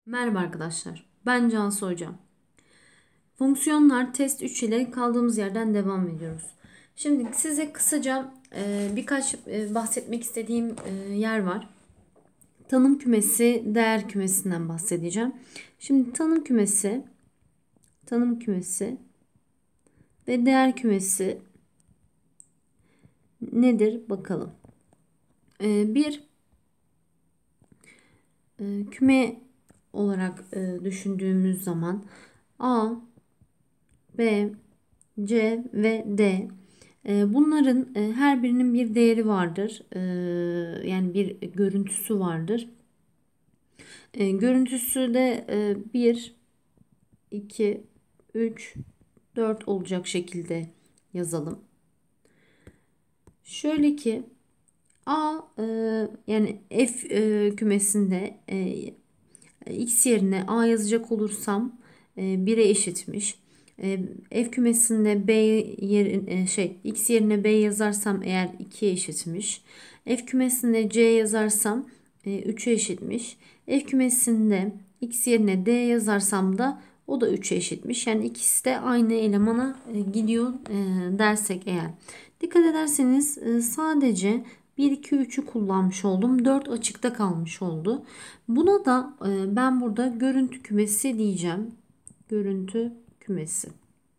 Merhaba arkadaşlar, ben Cansu Hocam. Fonksiyonlar test 3 ile kaldığımız yerden devam ediyoruz. Şimdi size kısaca birkaç bahsetmek istediğim yer var. Tanım kümesi, değer kümesinden bahsedeceğim. Şimdi tanım kümesi ve değer kümesi nedir bakalım. Bir küme olarak düşündüğümüz zaman A, B, C ve D. Bunların her birinin bir değeri vardır. Yani bir görüntüsü vardır. Görüntüsü de 1, 2, 3, 4 olacak şekilde yazalım. Şöyle ki A yani F kümesinde X yerine A yazacak olursam 1'e eşitmiş. F kümesinde X yerine B yazarsam eğer 2'ye eşitmiş. F kümesinde C yazarsam 3'e eşitmiş. F kümesinde X yerine D yazarsam da o da 3'e eşitmiş. Yani ikisi de aynı elemana gidiyor dersek eğer. Dikkat ederseniz sadece 1, 2, 3'ü kullanmış oldum. 4 açıkta kalmış oldu. Buna da ben burada görüntü kümesi diyeceğim. Görüntü kümesi.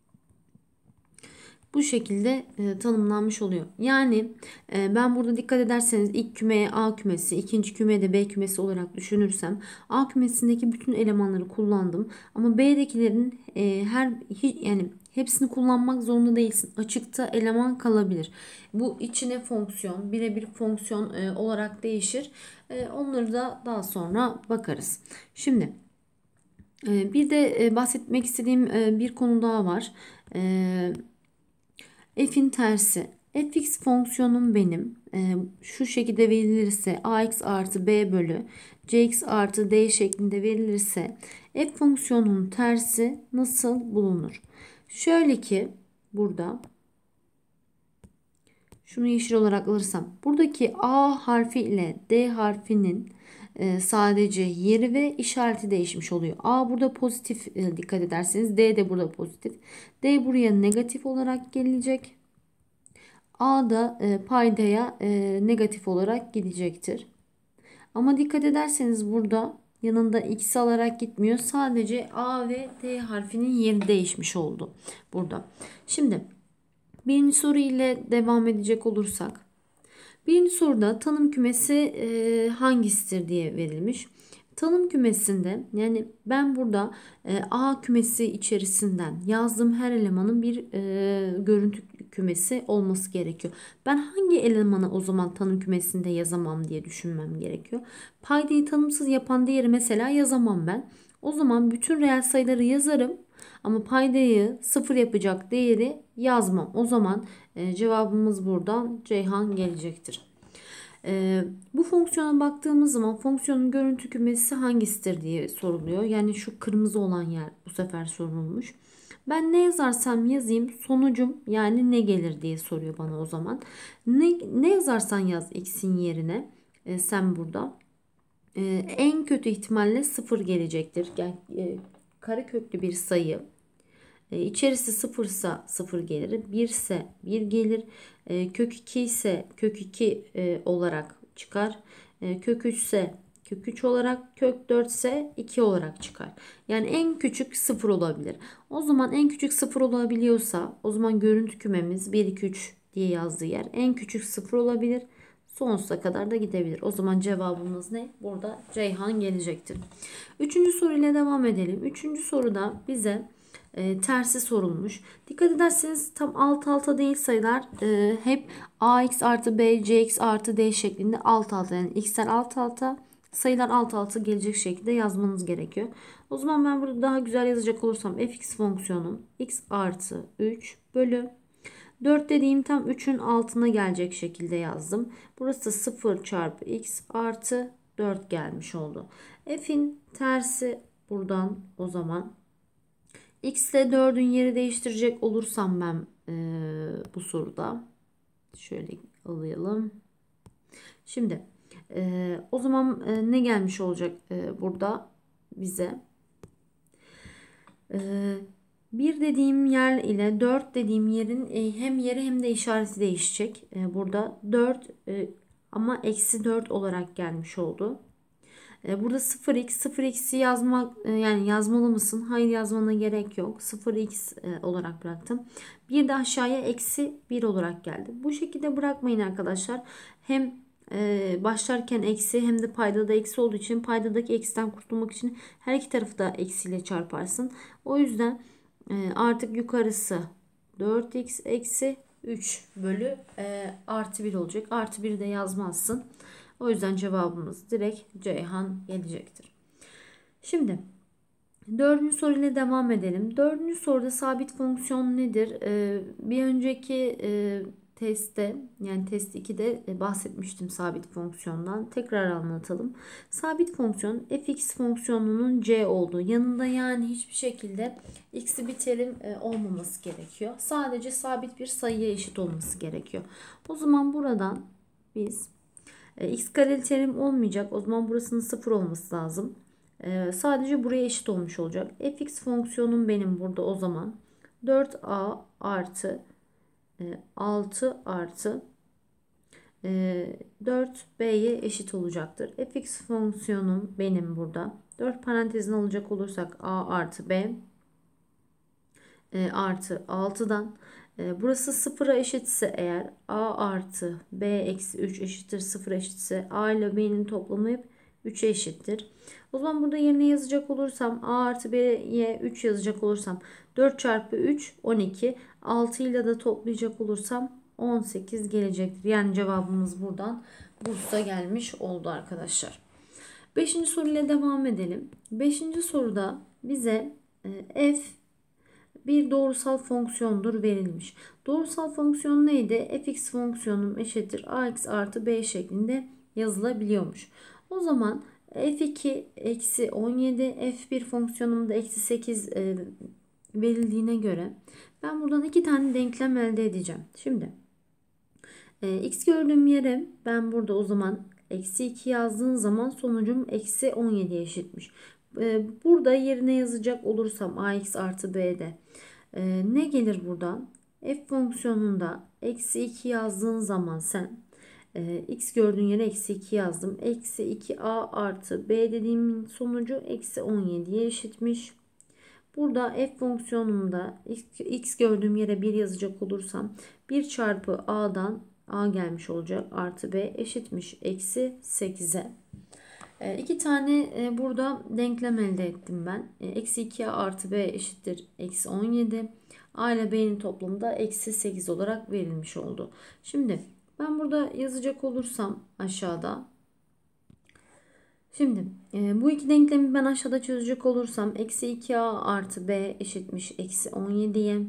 Bu şekilde tanımlanmış oluyor. Yani ben burada dikkat ederseniz ilk kümeye A kümesi, ikinci kümeye de B kümesi olarak düşünürsem A kümesindeki bütün elemanları kullandım. Ama B'dekilerin yani hepsini kullanmak zorunda değilsin. Açıkta eleman kalabilir. Bu içine fonksiyon, birebir fonksiyon olarak değişir. Onları da daha sonra bakarız. Şimdi bir de bahsetmek istediğim bir konu daha var. F'in tersi. Fx fonksiyonum benim şu şekilde verilirse ax artı b bölü cx artı d şeklinde verilirse f fonksiyonunun tersi nasıl bulunur? Şöyle ki burada şunu yeşil olarak alırsam buradaki a harfi ile d harfinin sadece yeri ve işareti değişmiş oluyor. A burada pozitif dikkat ederseniz D de burada pozitif. D buraya negatif olarak gelecek. A da paydaya negatif olarak gidecektir. Ama dikkat ederseniz burada yanında x alarak gitmiyor. Sadece A ve D harfinin yeri değişmiş oldu burada. Şimdi birinci soru ile devam edecek olursak. Birinci soruda tanım kümesi hangisidir diye verilmiş. Tanım kümesinde yani ben burada A kümesi içerisinden yazdığım her elemanın bir görüntü kümesi olması gerekiyor. Ben hangi elemanı o zaman tanım kümesinde yazamam diye düşünmem gerekiyor. Paydayı tanımsız yapan değeri mesela yazamam ben. O zaman bütün reel sayıları yazarım. Ama paydayı sıfır yapacak değeri yazmam. O zaman cevabımız buradan Ceyhan gelecektir. Bu fonksiyona baktığımız zaman fonksiyonun görüntü kümesi hangisidir diye soruluyor. Yani şu kırmızı olan yer bu sefer sorulmuş. Ben ne yazarsam yazayım sonucum yani ne gelir diye soruyor bana o zaman. Ne yazarsan yaz x'in yerine sen burada. En kötü ihtimalle 0 gelecektir. Yani, kareköklü bir sayı. İçerisi 0 ise 0 gelir. 1 ise 1 gelir. Kök 2 ise kök 2 olarak çıkar. Kök 3 ise kök 3 olarak, kök 4 ise 2 olarak çıkar. Yani en küçük 0 olabilir. O zaman en küçük 0 olabiliyorsa o zaman görüntü kümemiz 1, 2, 3 diye yazdığı yer en küçük 0 olabilir. Sonsuza kadar da gidebilir. O zaman cevabımız ne? Burada Ceyhan gelecektir. Üçüncü soruyla devam edelim. Üçüncü soruda bize tersi sorulmuş. Dikkat ederseniz tam alt alta değil sayılar hep ax artı b cx artı d şeklinde alt alta yani x'ler alt alta sayılar alt alta gelecek şekilde yazmanız gerekiyor. O zaman ben burada daha güzel yazacak olursam fx fonksiyonum x artı 3 bölü 4 dediğim tam 3'ün altına gelecek şekilde yazdım. Burası 0 çarpı x artı 4 gelmiş oldu. F'in tersi buradan o zaman x ile 4'ün yeri değiştirecek olursam ben bu soruda şöyle alayım. Şimdi o zaman ne gelmiş olacak burada? bize. 1 dediğim yer ile 4 dediğim yerin hem yeri hem de işareti değişecek. Burada 4 ama eksi 4 olarak gelmiş oldu. Burada 0x'i yazmak yani yazmalı mısın? Hayır, yazmana gerek yok. 0x olarak bıraktım. Bir de aşağıya eksi 1 olarak geldi. Bu şekilde bırakmayın arkadaşlar. Hem başlarken eksi hem de paydada eksi olduğu için paydadaki eksiden kurtulmak için her iki tarafı da eksiyle çarparsın. O yüzden artık yukarısı 4x eksi 3 bölü artı 1 olacak. Artı 1'i de yazmazsın. O yüzden cevabımız direkt Ceyhan gelecektir. Şimdi dördüncü soruyla devam edelim. Dördüncü soruda sabit fonksiyon nedir? Bir önceki testte yani test 2'de bahsetmiştim sabit fonksiyondan. Tekrar anlatalım. Sabit fonksiyon fx fonksiyonunun c olduğu yanında yani hiçbir şekilde x'li bir terim olmaması gerekiyor. Sadece sabit bir sayıya eşit olması gerekiyor. O zaman buradan biz x kareli terim olmayacak. O zaman burasının 0 olması lazım. Sadece buraya eşit olmuş olacak. Fx fonksiyonum benim burada o zaman 4a artı 6 artı 4b'ye eşit olacaktır. Fx fonksiyonum benim burada 4 parantezine alacak olursak a artı b artı 6'dan burası 0'a eşitse eğer a artı b eksi 3 eşittir 0 eşitse a ile b'nin toplamı hep 3'e eşittir. O zaman burada yerine yazacak olursam a artı b'ye 3 yazacak olursam 4 çarpı 3 12, 6 ile de toplayacak olursam 18 gelecektir. Yani cevabımız buradan Bursa gelmiş oldu arkadaşlar. 5. soruyla devam edelim. 5. soruda bize f bir doğrusal fonksiyondur verilmiş. Doğrusal fonksiyon neydi? Fx fonksiyonum eşittir ax artı b şeklinde yazılabiliyormuş. O zaman f2 eksi 17 f1 fonksiyonumda eksi 8 verildiğine göre ben buradan iki tane denklem elde edeceğim. Şimdi x gördüğüm yere ben burada o zaman eksi 2 yazdığım zaman sonucum eksi 17'ye eşitmiş. Burada yerine yazacak olursam ax artı b'de ne gelir buradan? F fonksiyonunda eksi 2 yazdığın zaman sen x gördüğün yere eksi 2 yazdım. Eksi 2a artı b dediğimin sonucu eksi 17'ye eşitmiş. Burada f fonksiyonumda x gördüğüm yere 1 yazacak olursam 1 çarpı a'dan a gelmiş olacak artı b eşitmiş eksi 8'e. İki tane burada denklem elde ettim ben. Eksi 2a artı b eşittir eksi 17. A ile b'nin toplamı da eksi 8 olarak verilmiş oldu. Şimdi ben burada yazacak olursam aşağıda. Şimdi bu iki denklemi ben aşağıda çözecek olursam eksi 2a artı b eşitmiş eksi 17'ye.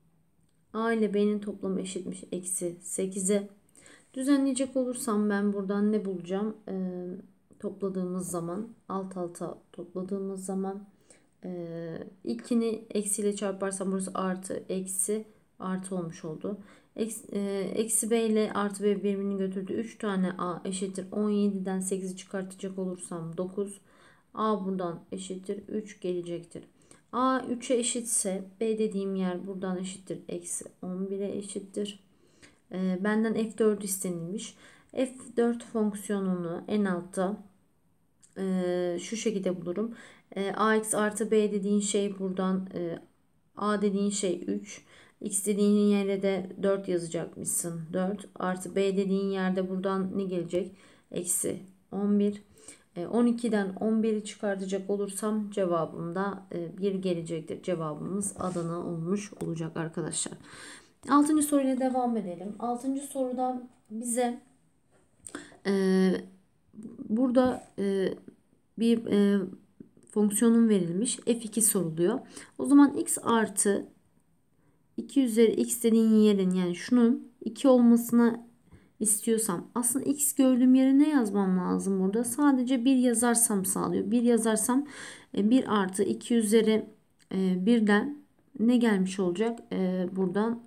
A ile b'nin toplamı eşitmiş eksi 8'e. Düzenleyecek olursam ben buradan ne bulacağım? Topladığımız zaman alt alta topladığımız zaman ilkini eksiyle çarparsam burası artı eksi artı olmuş oldu. Eksi b ile artı b birimini götürdü. 3 tane a eşittir 17'den 8'i çıkartacak olursam 9. A buradan eşittir 3 gelecektir. A 3'e eşitse b dediğim yer buradan eşittir eksi 11'e eşittir. Benden f4 istenilmiş. F4 fonksiyonunu en altta şu şekilde bulurum. Ax artı b dediğin şey buradan a dediğin şey 3. X dediğin yere de 4 yazacakmışsın. 4 artı b dediğin yerde buradan ne gelecek? Eksi 11. 12'den 11'i çıkartacak olursam cevabımda 1 gelecektir. Cevabımız Adana olmuş olacak arkadaşlar. 6. soruyla devam edelim. 6. soruda bize burada bir fonksiyonun verilmiş. F2 soruluyor. O zaman x artı 2 üzeri x dediğin yerin yani şunun 2 olmasına istiyorsam aslında x gördüğüm yere ne yazmam lazım burada? Sadece 1 yazarsam sağlıyor. 1 yazarsam 1 artı 2 üzeri 1'den ne gelmiş olacak? Buradan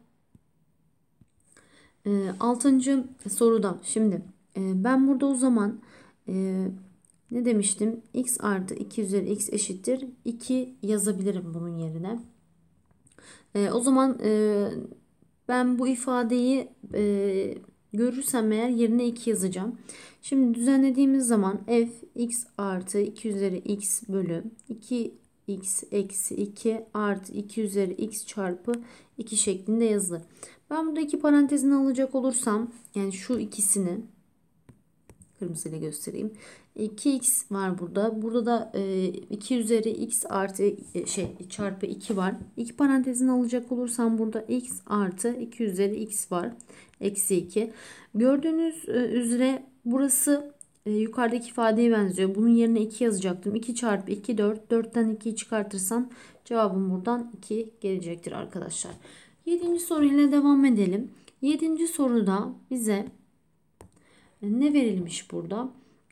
6. soruda şimdi ben burada o zaman Ne demiştim? X artı 2 üzeri x eşittir 2 yazabilirim bunun yerine. O zaman ben bu ifadeyi görürsem eğer yerine 2 yazacağım. Şimdi düzenlediğimiz zaman f x artı 2 üzeri x bölü 2x eksi 2 artı 2 üzeri x çarpı 2 şeklinde yazılır. Ben burada iki parantezini alacak olursam, yani şu ikisini kırmızıyla göstereyim. 2x var burada. Burada da 2 üzeri x artı çarpı 2 var. İki parantezini alacak olursam burada x artı 2 üzeri x var. Eksi 2. Gördüğünüz üzere burası yukarıdaki ifadeye benziyor. Bunun yerine 2 yazacaktım. 2 çarpı 2 4. 4'ten 2'yi çıkartırsam cevabım buradan 2 gelecektir arkadaşlar. 7. soruyla devam edelim. 7. soruda bize ne verilmiş burada?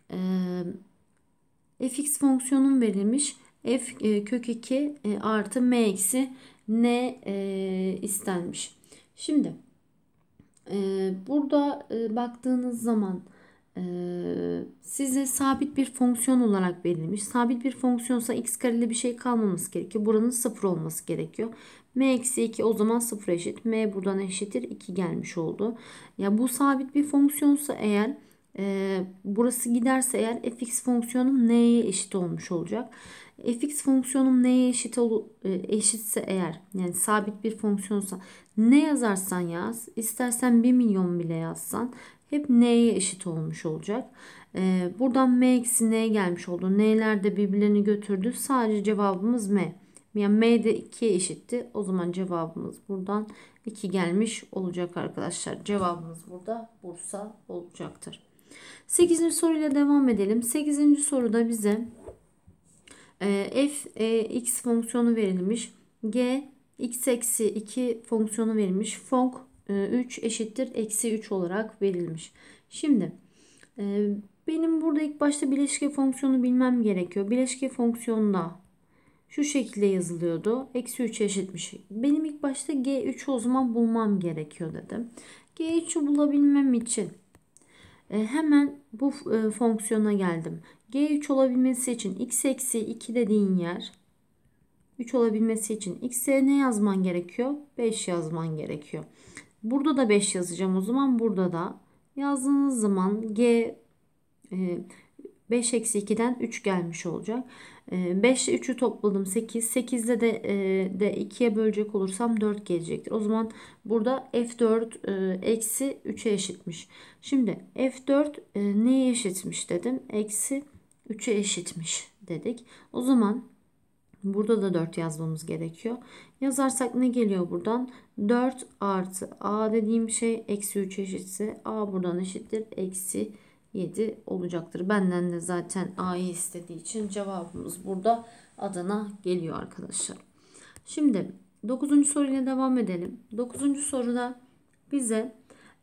Fx fonksiyonun verilmiş. F kök 2 artı m eksi n istenmiş. Şimdi burada baktığınız zaman size sabit bir fonksiyon olarak verilmiş. Sabit bir fonksiyonsa x kareli bir şey kalmaması gerekiyor. Buranın 0 olması gerekiyor. M eksi 2 o zaman 0 eşit. M buradan eşittir 2 gelmiş oldu. Ya bu sabit bir fonksiyonsa eğer burası giderse eğer fx fonksiyonum n'ye eşit olmuş olacak. Fx fonksiyonum n'ye eşitse eğer, yani sabit bir fonksiyonsa, ne yazarsan yaz, istersen 1 milyon bile yazsan hep n'ye eşit olmuş olacak. Buradan m eksi n gelmiş oldu. N'ler de birbirlerini götürdü. Sadece cevabımız m. Yani m de 2'ye eşitti. O zaman cevabımız buradan 2 gelmiş olacak arkadaşlar. Cevabımız burada Bursa olacaktır. 8. soruyla devam edelim. 8. soruda bize f x fonksiyonu verilmiş. G x eksi 2 fonksiyonu verilmiş. Fonk 3 eşittir eksi 3 olarak verilmiş. Şimdi benim burada ilk başta bileşke fonksiyonu bilmem gerekiyor. Bileşke fonksiyonunda şu şekilde yazılıyordu. Eksi 3 eşitmiş. Benim ilk başta G3'ü o zaman bulmam gerekiyor dedim. G3'ü bulabilmem için hemen bu fonksiyona geldim. G3 olabilmesi için x eksi 2 dediğin yer 3 olabilmesi için x'e ne yazman gerekiyor? 5 yazman gerekiyor. Burada da 5 yazacağım o zaman. Burada da yazdığınız zaman g 5 eksi 2'den 3 gelmiş olacak. 5 ile 3'ü topladım 8. 8 ile de 2'ye bölecek olursam 4 gelecektir. O zaman burada f4 eksi 3'e eşitmiş. Şimdi f4 neye eşitmiş dedim? Eksi 3'e eşitmiş dedik. O zaman burada da 4 yazmamız gerekiyor. Yazarsak ne geliyor buradan? 4 artı a dediğim şey eksi 3 eşitse a buradan eşittir eksi 7 olacaktır. Benden de zaten a'yı istediği için cevabımız burada Adana geliyor arkadaşlar. Şimdi 9. soruyla devam edelim. 9. soruda bize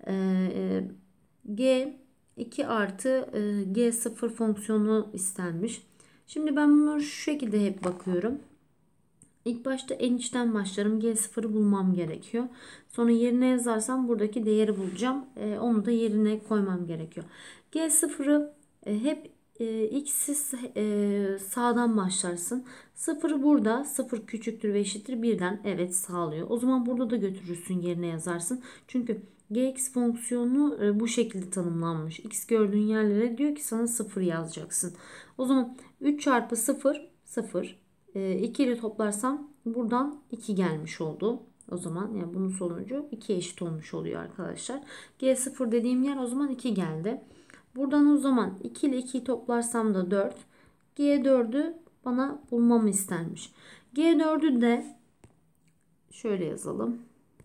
g 2 artı g0 fonksiyonu istenmiş. Şimdi ben bunu şu şekilde hep bakıyorum. İlk başta en içten başlarım. G0'ı bulmam gerekiyor. Sonra yerine yazarsam buradaki değeri bulacağım. Onu da yerine koymam gerekiyor. G0'ı hep x'siz sağdan başlarsın. 0'ı burada. 0 küçüktür ve eşittir 1'den. Evet sağlıyor. O zaman burada da götürürsün yerine yazarsın. Çünkü gx fonksiyonu bu şekilde tanımlanmış. X gördüğün yerlere diyor ki sana 0 yazacaksın. O zaman 3 çarpı 0 0. 2 ile toplarsam buradan 2 gelmiş oldu. O zaman yani bunun sonucu 2 eşit olmuş oluyor arkadaşlar. G0 dediğim yer o zaman 2 geldi. Buradan o zaman 2 ile 2'yi toplarsam da 4. G4'ü bana bulmamı istenmiş. G4'ü de şöyle yazalım.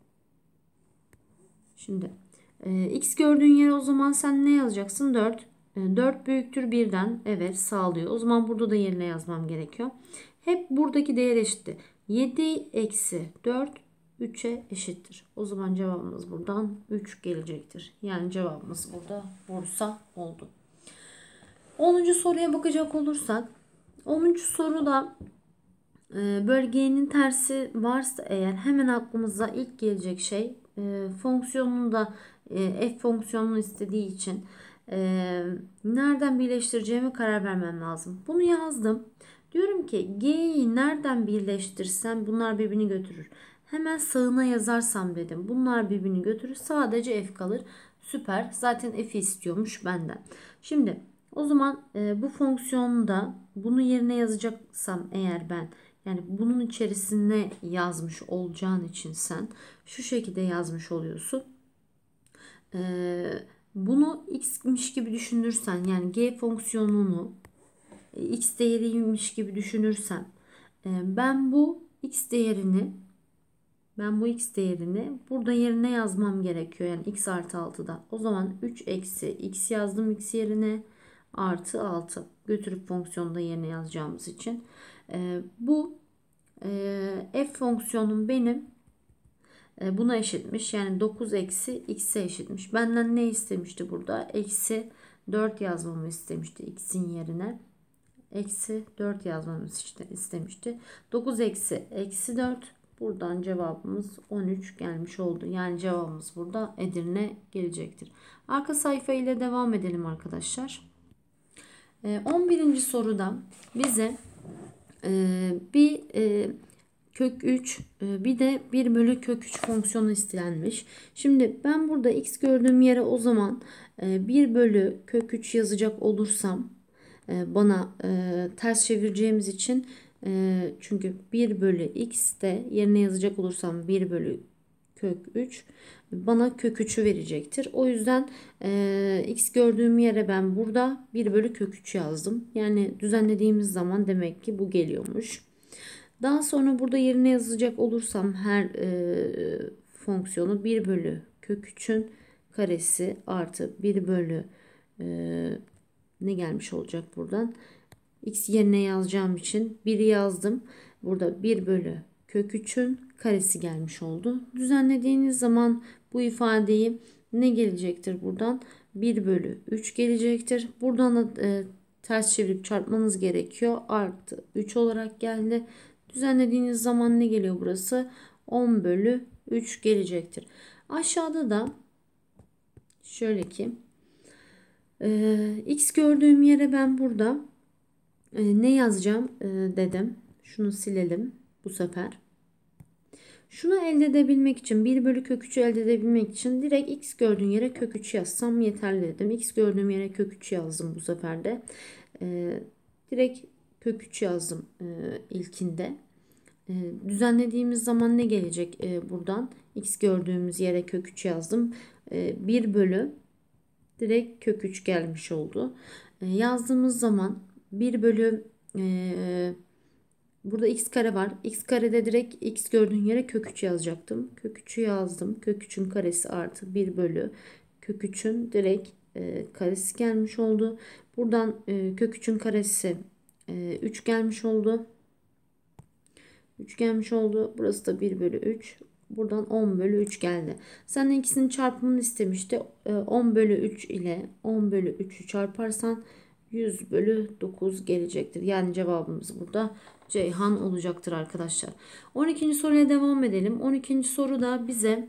Şimdi x gördüğün yere o zaman sen ne yazacaksın? 4. 4 büyüktür 1'den. Evet sağlıyor. O zaman burada da yerine yazmam gerekiyor. Hep buradaki değer eşitti. 7 eksi 4 3'e eşittir. O zaman cevabımız buradan 3 gelecektir. Yani cevabımız burada Bursa oldu. 10. soruya bakacak olursak 10. soruda bölgenin tersi varsa eğer hemen aklımıza ilk gelecek şey fonksiyonunu da f fonksiyonunu istediği için nereden birleştireceğime karar vermem lazım. Bunu yazdım. Diyorum ki G'yi nereden birleştirsem bunlar birbirini götürür. Hemen sağına yazarsam dedim. Bunlar birbirini götürür. Sadece F kalır. Süper. Zaten F'i istiyormuş benden. Şimdi o zaman bu fonksiyonda bunu yerine yazacaksam eğer ben, yani bunun içerisine yazmış olacağın için sen şu şekilde yazmış oluyorsun. Bunu x'miş gibi düşünürsen, yani g fonksiyonunu x değeriymiş gibi düşünürsem ben bu x değerini burada yerine yazmam gerekiyor. Yani x artı 6'da. O zaman 3 eksi x yazdım x yerine, artı 6 götürüp fonksiyonda yerine yazacağımız için. Bu f fonksiyonum benim buna eşitmiş. Yani 9 eksi x'e eşitmiş. Benden ne istemişti burada? Eksi 4 yazmamı istemişti x'in yerine. Eksi 4 yazmamı istemişti. 9 eksi 4. Buradan cevabımız 13 gelmiş oldu. Yani cevabımız burada Edirne gelecektir. Arka sayfa ile devam edelim arkadaşlar. 11. soruda bize bir kök 3 bir de 1 bölü kök 3 fonksiyonu istenmiş. Şimdi ben burada x gördüğüm yere o zaman 1 bölü kök 3 yazacak olursam bana ters çevireceğimiz için, çünkü 1 bölü x de yerine yazacak olursam 1 bölü kök 3 bana kök 3'ü verecektir. O yüzden x gördüğüm yere ben burada 1 bölü kök 3 yazdım. Yani düzenlediğimiz zaman demek ki bu geliyormuş. Daha sonra burada yerine yazacak olursam her fonksiyonu 1 bölü kök 3'ün karesi artı 1 bölü ne gelmiş olacak buradan? X yerine yazacağım için 1'i yazdım. Burada 1 bölü kök 3'ün karesi gelmiş oldu. Düzenlediğiniz zaman bu ifadeyi ne gelecektir buradan? 1 bölü 3 gelecektir. Buradan da ters çevirip çarpmanız gerekiyor. Artı 3 olarak geldi. Düzenlediğiniz zaman ne geliyor burası? 10 bölü 3 gelecektir. Aşağıda da şöyle ki x gördüğüm yere ben burada ne yazacağım dedim. Şunu silelim bu sefer. Şunu elde edebilmek için, 1 bölü kök 3'ü elde edebilmek için direkt x gördüğüm yere kök 3 yazsam yeterli dedim. X gördüğüm yere kök 3 yazdım bu sefer de. Direkt kök 3 yazdım ilkinde. Düzenlediğimiz zaman ne gelecek buradan? X gördüğümüz yere kök 3 yazdım. 1 bölü direkt kök 3 gelmiş oldu. Yazdığımız zaman 1 bölü burada x kare var. X karede direkt x gördüğün yere kök 3 yazacaktım. Kök 3'ü yazdım. Kök 3'ün karesi artı 1 bölü kök 3'ün direkt karesi gelmiş oldu. Buradan kök 3'ün karesi 3 gelmiş oldu. 3 gelmiş oldu. Burası da 1 bölü 3. Buradan 10 bölü 3 geldi. Senden ikisinin çarpımını istemişti. 10 bölü 3 ile 10 bölü 3'ü çarparsan 100 bölü 9 gelecektir. Yani cevabımız burada Ceyhan olacaktır arkadaşlar. 12. soruya devam edelim. 12. soruda bize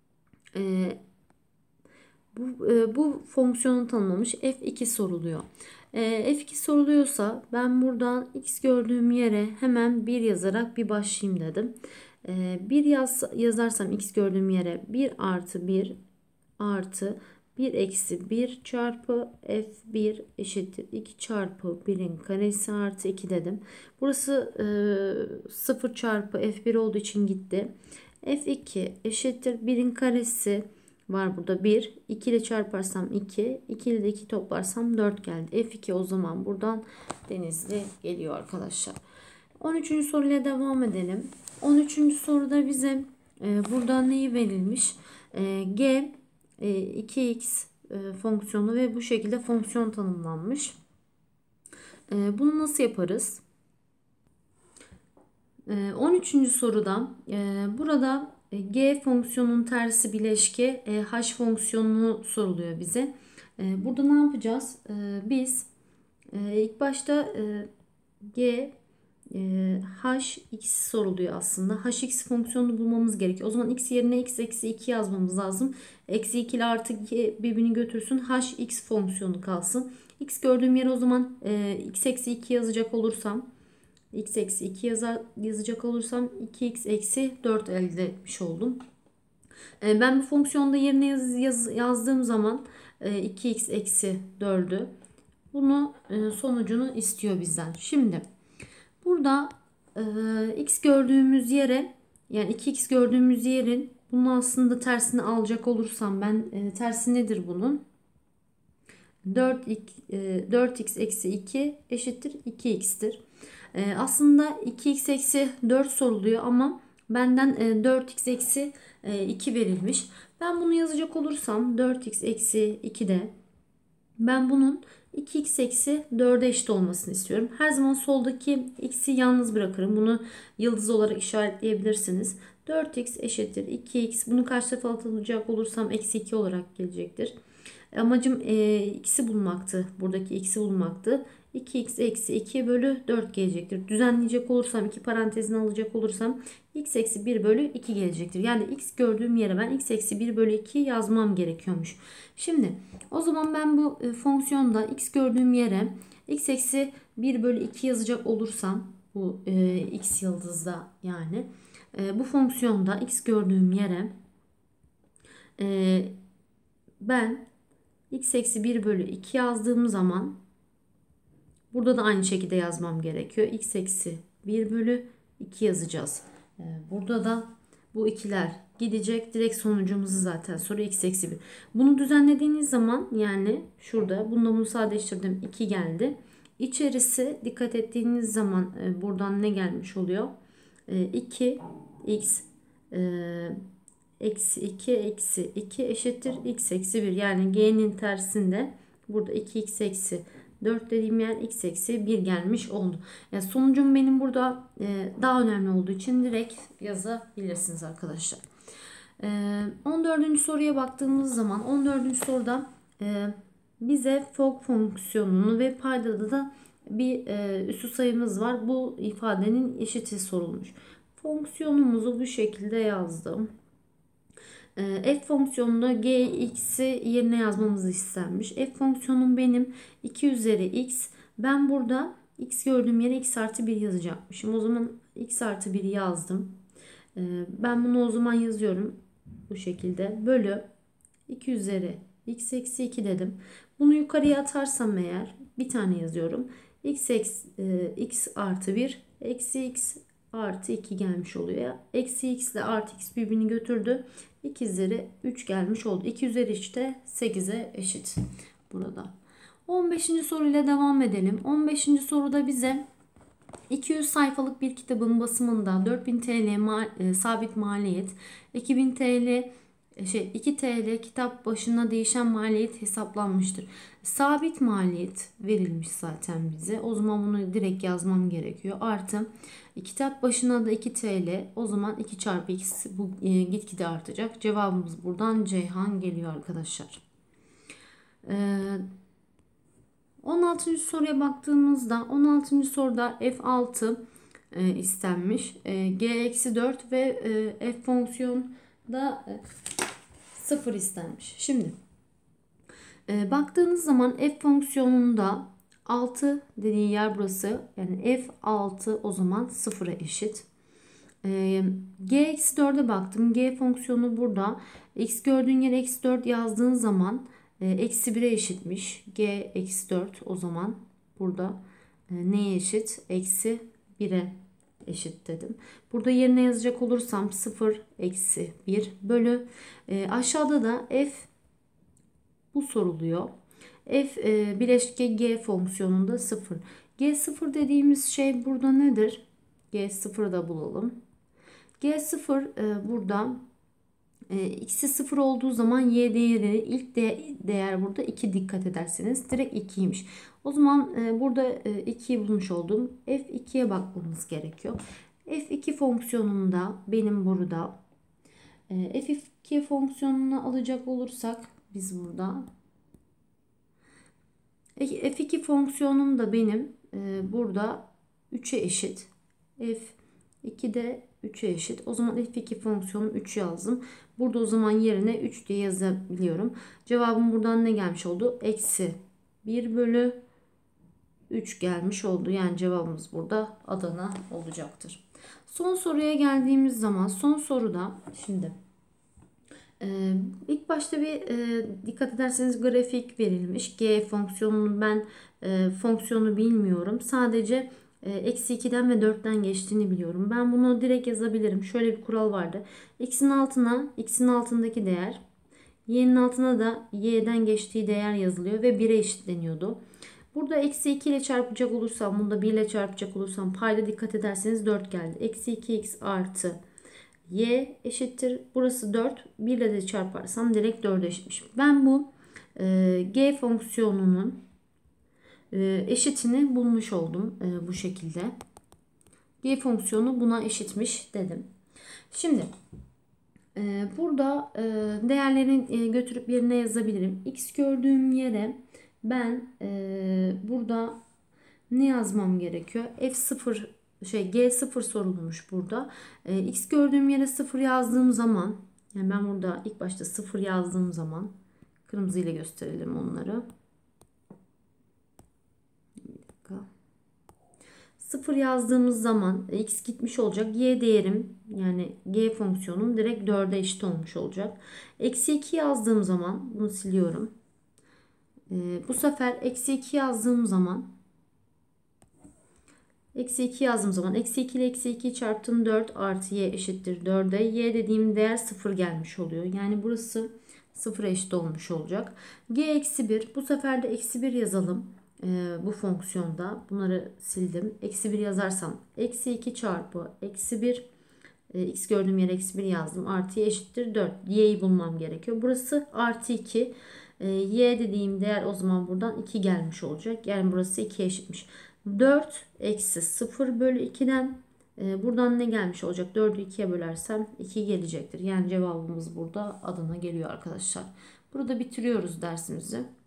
bu fonksiyonu tanımlamış f2 soruluyor. F2 soruluyorsa ben buradan x gördüğüm yere hemen 1 yazarak bir başlayayım dedim. 1 yazarsam x gördüğüm yere 1 artı 1 artı 1 eksi 1 çarpı f1 eşittir 2 çarpı 1'in karesi artı 2 dedim. Burası 0 çarpı f1 olduğu için gitti. f2 eşittir 1'in karesi var burada 1. 2 ile çarparsam 2. 2 ile de 2 toplarsam 4 geldi. F2 o zaman buradan Denizli geliyor arkadaşlar. 13. soruyla devam edelim. 13. soruda bize buradan neyi verilmiş? G 2x fonksiyonu ve bu şekilde fonksiyon tanımlanmış. Bunu nasıl yaparız? 13. soruda burada g fonksiyonunun tersi bileşke h fonksiyonunu soruluyor bize. Burada ne yapacağız? Biz ilk başta g hx soruluyor aslında. Hx fonksiyonunu bulmamız gerekiyor. O zaman x yerine x eksi 2 yazmamız lazım. Eksi 2 ile artı 2 birbirini götürsün. Hx fonksiyonu kalsın. X gördüğüm yere o zaman x eksi 2 yazacak olursam x eksi 2 yazacak olursam 2x eksi 4 elde etmiş oldum. Ben bu fonksiyonda yerine yazdığım zaman 2x eksi 4'ü bunu sonucunu istiyor bizden. Şimdi burada x gördüğümüz yere, yani 2x gördüğümüz yerin bunun aslında tersini alacak olursam ben, tersi nedir bunun? 4x eksi 2 eşittir 2x'tir. Aslında 2x eksi 4 soruluyor ama benden 4x eksi 2 verilmiş. Ben bunu yazacak olursam 4x eksi 2'de ben bunun 2x eksi 4'e eşit olmasını istiyorum. Her zaman soldaki x'i yalnız bırakırım. Bunu yıldız olarak işaretleyebilirsiniz. 4x eşittir 2x. Bunu karşı tarafa atılacak olursam eksi 2 olarak gelecektir. Amacım x'i bulmaktı. Buradaki x'i bulmaktı. 2x eksi 2 bölü 4 gelecektir. Düzenleyecek olursam, iki parantezini alacak olursam x eksi 1 bölü 2 gelecektir. Yani x gördüğüm yere ben x eksi 1 bölü 2 yazmam gerekiyormuş. Şimdi o zaman ben bu fonksiyonda x gördüğüm yere x eksi 1 bölü 2 yazacak olursam, bu x yıldızda yani bu fonksiyonda x gördüğüm yere ben x eksi 1 bölü 2 yazdığım zaman burada da aynı şekilde yazmam gerekiyor. X eksi 1 bölü 2 yazacağız. Burada da bu ikiler gidecek. Direkt sonucumuzu zaten soru x eksi 1. Bunu düzenlediğiniz zaman, yani şurada bunu sadeleştirdim, 2 geldi. İçerisi dikkat ettiğiniz zaman buradan ne gelmiş oluyor? 2x eksi 2 eksi 2 eşittir x eksi 1. Yani g'nin tersinde burada 2x eksi 4 dediğim yer x eksi 1 gelmiş oldu. Yani sonucum benim burada daha önemli olduğu için direkt yazabilirsiniz arkadaşlar. 14. soruya baktığımız zaman 14. soruda bize fog fonksiyonunu ve paydada da bir üssü sayımız var. Bu ifadenin eşiti sorulmuş. Fonksiyonumuzu bu şekilde yazdım. F fonksiyonunda gx'i yerine yazmamızı istenmiş. F fonksiyonum benim 2 üzeri x. Ben burada x gördüğüm yere x artı 1 yazacakmışım. O zaman x artı 1 yazdım. Ben bunu o zaman yazıyorum. Bu şekilde. Bölü 2 üzeri x eksi 2 dedim. Bunu yukarıya atarsam eğer bir tane yazıyorum. X artı 1 eksi x artı 2 gelmiş oluyor. Eksi x ile artı x birbirini götürdü. 2 üzeri 3 gelmiş oldu. 2 üzeri 3 de 8'e eşit burada. 15. soruyla devam edelim. 15. soruda bize 200 sayfalık bir kitabın basımında 4000 TL sabit maliyet, 2000 TL 2 TL kitap başına değişen maliyet hesaplanmıştır. Sabit maliyet verilmiş zaten bize. O zaman bunu direkt yazmam gerekiyor. Artı kitap başına da 2 TL. O zaman 2 çarpı x bu gitgide artacak. Cevabımız buradan Ceyhan geliyor arkadaşlar. 16. soruya baktığımızda 16. soruda f6 istenmiş. G-4 ve f fonksiyonda 0 istenmiş. Şimdi baktığınız zaman f fonksiyonunda 6 dediği yer burası. Yani f6 o zaman 0'a eşit. G-4'e baktım. G fonksiyonu burada. X gördüğün yere eksi 4 yazdığın zaman eksi 1'e eşitmiş. G eksi 4 o zaman burada neye eşit? Eksi 1'e eşit dedim. Burada yerine yazacak olursam 0 eksi 1 bölü aşağıda da f bu soruluyor. F bileşke g fonksiyonunda 0. G0 dediğimiz şey burada nedir? G0'ı da bulalım. G0 burada x'i 0 olduğu zaman y değeri ilk değer burada 2 dikkat ederseniz direkt 2'ymiş. O zaman burada 2'yi bulmuş oldum. F2'ye bakmamız gerekiyor. F2 fonksiyonunda benim burada F2 fonksiyonunu alacak olursak biz burada F2 fonksiyonum da benim burada 3'e eşit. F2 de 3'e eşit. O zaman F2 fonksiyonu 3 yazdım. Burada o zaman yerine 3 diye yazabiliyorum. Cevabım buradan ne gelmiş oldu? Eksi 1 bölü 3 gelmiş oldu. Yani cevabımız burada Adana olacaktır. Son soruya geldiğimiz zaman son soruda şimdi ilk başta bir dikkat ederseniz grafik verilmiş. G fonksiyonunun ben fonksiyonu bilmiyorum. Sadece eksi 2'den ve 4'ten geçtiğini biliyorum. Ben bunu direkt yazabilirim. Şöyle bir kural vardı. X'in altına x'in altındaki değer, y'nin altına da y'den geçtiği değer yazılıyor ve 1'e eşitleniyordu. Burada eksi 2 ile çarpacak olursam, bunu da 1 ile çarpacak olursam payda dikkat ederseniz 4 geldi. Eksi 2x artı y eşittir. Burası 4. 1 ile de çarparsam direkt 4'e eşitmiş. Ben bu g fonksiyonunun eşitini bulmuş oldum bu şekilde. G fonksiyonu buna eşitmiş dedim. Şimdi burada değerlerini götürüp yerine yazabilirim. X gördüğüm yere ben burada ne yazmam gerekiyor? F0 G0 sorulmuş burada. X gördüğüm yere 0 yazdığım zaman, yani ben burada ilk başta 0 yazdığım zaman kırmızı ile gösterelim onları. 0 yazdığımız zaman x gitmiş olacak. Y değerim, yani g fonksiyonum direkt 4'e eşit olmuş olacak. Eksi 2 yazdığım zaman bunu siliyorum. Bu sefer eksi 2 yazdığım zaman eksi 2 ile eksi 2 çarptım, 4 artı y eşittir 4'e. Y dediğim değer 0 gelmiş oluyor. Yani burası 0'a eşit olmuş olacak. G eksi 1. Bu sefer de eksi 1 yazalım. Bu fonksiyonda bunları sildim. Eksi 1 yazarsam eksi 2 çarpı eksi 1, x gördüğüm yere eksi 1 yazdım. Artı y eşittir 4. Y'yi bulmam gerekiyor. Burası artı 2. Y dediğim değer o zaman buradan 2 gelmiş olacak. Yani burası 2'ye eşitmiş. 4 eksi 0 bölü 2'den buradan ne gelmiş olacak? 4'ü 2'ye bölersem 2 gelecektir. Yani cevabımız burada Adana geliyor arkadaşlar. Burada bitiriyoruz dersimizi.